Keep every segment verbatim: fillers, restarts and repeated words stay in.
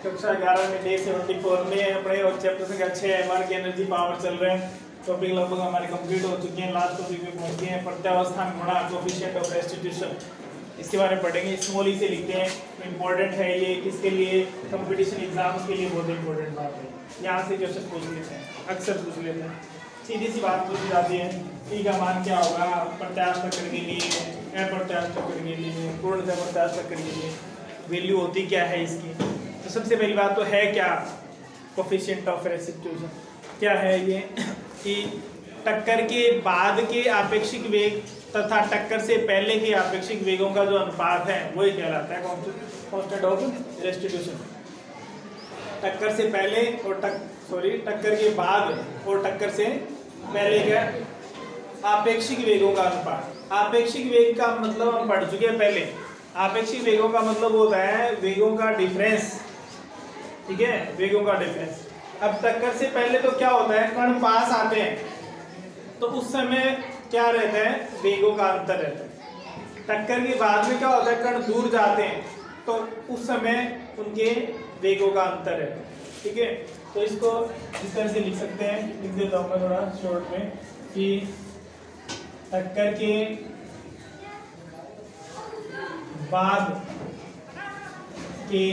कक्षा ग्यारह में डे सेवेंटी फोर में अपने और चैप्टर संख्या छः एमआर की एनर्जी पावर चल रहे हैं। टॉपिक लगभग हमारे कंप्लीट हो चुके हैं, लास्ट टॉपिक में पहुंच गए हैं, प्रत्यावस्थान गुणा कोएफिशिएंट ऑफ रेस्टिट्यूशन, इसके बारे में पढ़ेंगे। स्मॉल ई से लिखते हैं, इंपॉर्टेंट है ये, किसके लिए, कंपटीशन एग्जाम्स के लिए बहुत इंपॉर्टेंट बात है। यहाँ से क्वेश्चन पूछ लेते हैं, अक्सर पूछ लेते हैं, सीधी सी बात पूछी जाती है, ई का मान क्या होगा प्रत्यास्थ चक्र के लिए, अप्रत्यास्थ चक्र के लिए, पूर्णतः प्रत्यास्थ चक्र के लिए, वैल्यू होती क्या है इसकी। तो सबसे पहली बात तो है क्या कोएफिशिएंट ऑफ रेस्टिट्यूशन, क्या है ये कि टक्कर के बाद के आपेक्षिक वेग तथा टक्कर से पहले के आपेक्षिक वेगों का जो अनुपात है वही कहलाता है कांस्टेंट ऑफ रेस्टिट्यूशन। टक्कर से पहले और टक सॉरी टक्कर के बाद और टक्कर से पहले का आपेक्षिक वेगों का अनुपात। आपेक्षिक वेग का मतलब हम पढ़ चुके हैं पहले, आपेक्षिक वेगों का मतलब होता है वेगों का डिफरेंस, ठीक है, वेगों का डिफरेंस। अब टक्कर से पहले तो क्या होता है, कण पास आते हैं तो उस समय क्या रहता है, वेगों का अंतर रहता है। टक्कर के बाद में क्या होता है, कण दूर जाते हैं तो उस समय उनके वेगों का अंतर रहता है, ठीक है। तो इसको इस तरह से लिख सकते हैं, लिख देता हूँ मैं थोड़ा शॉर्ट में कि टक्कर के बाद के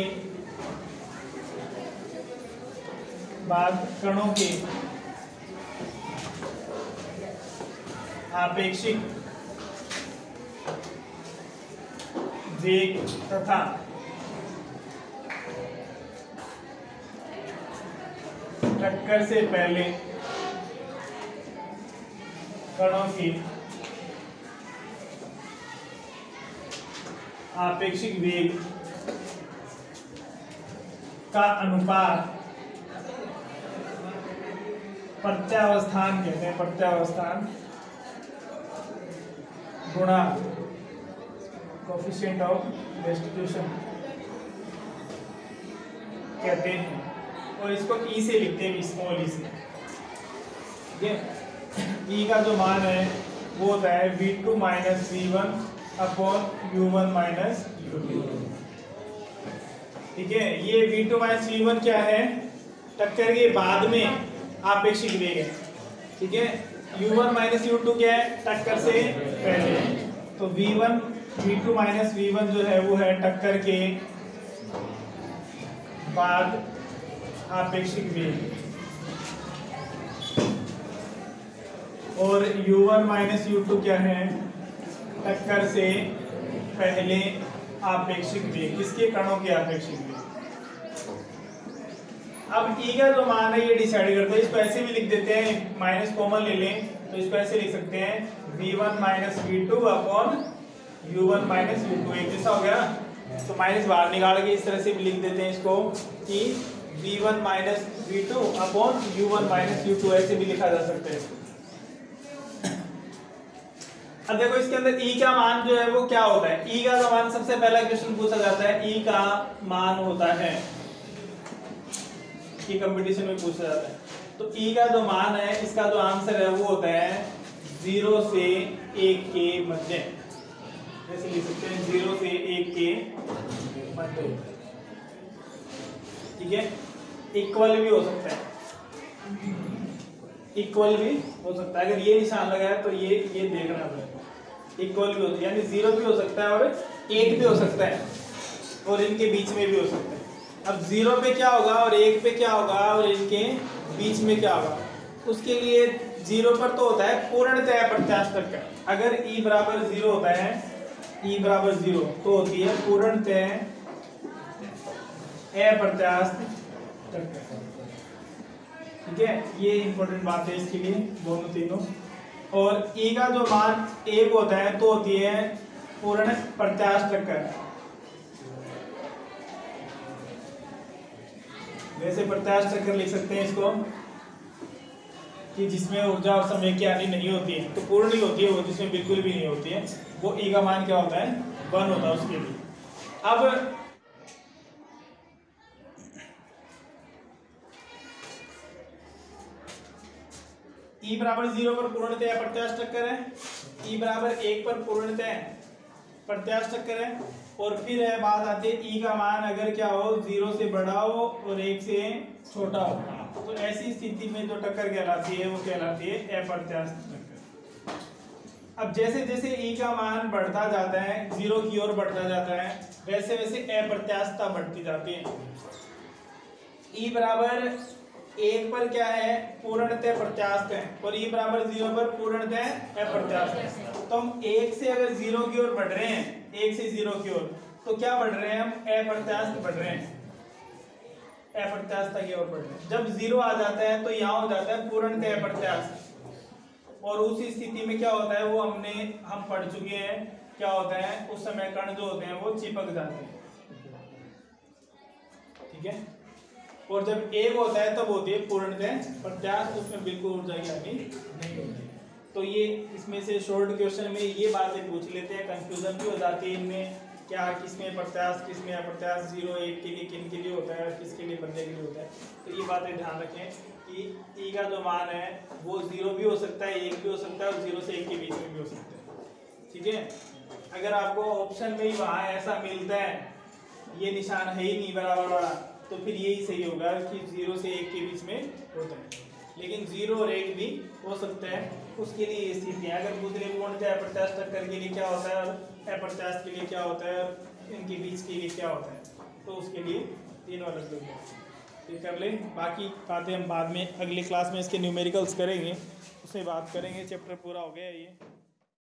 बाद कणों के आपेक्षिक वेग तथा टक्कर से पहले कणों की आपेक्षिक वेग का अनुपात प्रत्यावस्थान कहते हैं, प्रत्यावस्थान गुणा कोएफिशिएंट ऑफ रेस्टिट्यूशन कहते हैं। और इसको ई से लिखते हैं, स्मॉल ई से, ठीक है। ई का जो मान है वो होता है v two minus v one upon u one minus u two, ठीक है। ये v two minus v one क्या है, टक्कर के बाद में आपेक्षिक वेग है, ठीक है। U one minus u two क्या है, टक्कर से पहले। तो v one v two minus v one जो है वो है टक्कर के बाद आपेक्षिक वेग, और u one minus u two क्या है, टक्कर से पहले आपेक्षिक वेग, किसके, कणों के आपेक्षिक वेग। अब ई का जो मान है ये डिसाइड करते हैं, इसको ऐसे भी लिख देते हैं, माइनस कॉमन ले लें तो इसको ऐसे लिख सकते हैं v one minus v two upon u one minus u two, एक जैसा हो गया। तो माइनस बाहर निकाल के इस तरह से भी लिख देते हैं इसको कि v one minus v two upon u one minus u two, ऐसे भी लिखा जा सकता है। अब देखो इसके अंदर ई का मान जो है वो क्या होता है, ई का मान सबसे पहला क्वेश्चन पूछा जाता है, ई का मान होता है कि कंपटीशन में पूछा जाता है। तो ई का जो मान है इसका जो आंसर है वो होता है जीरो से एक के मध्य, ऐसे लिख सकते हैं जीरो से एक के मध्य, ठीक है। इक्वल भी हो सकता है, इक्वल भी हो सकता है, अगर ये निशान लगा है तो ये ये देखना पड़ेगा, इक्वल भी हो सकता है, यानी जीरो भी हो सकता है और एक भी हो सकता है और इनके बीच में भी हो सकता है। अब जीरो पे क्या होगा और एक पे क्या होगा और इनके बीच में क्या होगा, उसके लिए जीरो पर तो होता है पूर्णतः प्रत्यास्थ चक्र। अगर ई बराबर जीरो होता है, ई बराबर जीरो तो होती है पूर्णतः अप्रत्यास्थ चक्र, ठीक है। ये इंपॉर्टेंट बात है इसके लिए, दोनों तीनों। और ई का जो मान एक होता है तो होती है पूर्ण प्रत्यास्थ चक्र। वैसे प्रत्यास्थ चक्र लिख सकते हैं इसको कि जिसमें ऊर्जा और समय की हानि नहीं होती है, तो पूर्ण ही होती है वो, जिसमें बिल्कुल भी नहीं होती है वो ई का मान क्या होता है, वन होता है उसके लिए। अब ई बराबर जीरो पर पूर्णतः अप्रत्यास्थ चक्कर है, ई बराबर एक पर पूर्णतः प्रत्यास्थ चक्कर है, और फिर है बात आती है ई का मान अगर क्या हो, जीरो से बड़ा हो और एक से छोटा हो, तो ऐसी स्थिति में जो टक्कर कहलाती है वो कहलाती है अप्रत्याशित टक्कर। अब जैसे जैसे ई का मान बढ़ता जाता है, जीरो की ओर बढ़ता जाता है, वैसे वैसे अप्रत्याशितता बढ़ती जाती है। ई बराबर एक पर क्या है, पूर्णतः प्रत्याशित है, और ई बराबर जीरो पर पूर्णतः अप्रत्याशित है। तो हम एक से अगर जीरो की ओर बढ़ रहे हैं, एक से जीरो की ओर, तो क्या बढ़ रहे हैं हम, अप्रत्याशित बढ़ रहे हैं, अप्रत्याशितता की ओर बढ़ रहे हैं। जब जीरो आ जाता है तो यहाँ हो जाता है पूर्णतः अप्रत्याशित, और उसी स्थिति में क्या होता है वो हमने हम पढ़ चुके हैं, क्या होता है उस समय कण जो होते हैं वो चिपक जाते हैं, ठीक है। और जब एक होता है तब होती है पूर्णतः प्रत्याशित, उसमें बिल्कुल ऊर्जा की हानि नहीं होती। तो ये इसमें से शॉर्ट क्वेश्चन में ये बातें पूछ लेते हैं, कंफ्यूजन भी हो जाती है इनमें, क्या किसमें प्रत्याशित किसमें अप्रत्याशित, जीरो एक के लिए किन के लिए होता है, किसके लिए बंदे के लिए होता है। तो ये बातें ध्यान रखें कि ई का जो मान है वो जीरो भी हो सकता है, एक भी हो सकता है, और जीरो से एक के बीच में भी हो सकता है, ठीक है। अगर आपको ऑप्शन में ही वहाँ ऐसा मिलता है, ये निशान है ही नहीं बराबर वाला, तो फिर यही सही होगा कि जीरो से एक के बीच में होता है। लेकिन जीरो और एक भी हो सकता है, उसके लिए ये स्थितियाँ अगर दूसरे पूर्णतः अप्रत्याशित टक्कर के लिए क्या होता है और अप्रत्याशित के लिए क्या होता है, इनके बीच के लिए क्या होता है, तो उसके लिए तीनों अलग अलग है। ये कर लें, बाकी बातें हम बाद में अगली क्लास में इसके न्यूमेरिकल्स करेंगे, उससे बात करेंगे। चैप्टर पूरा हो गया ये।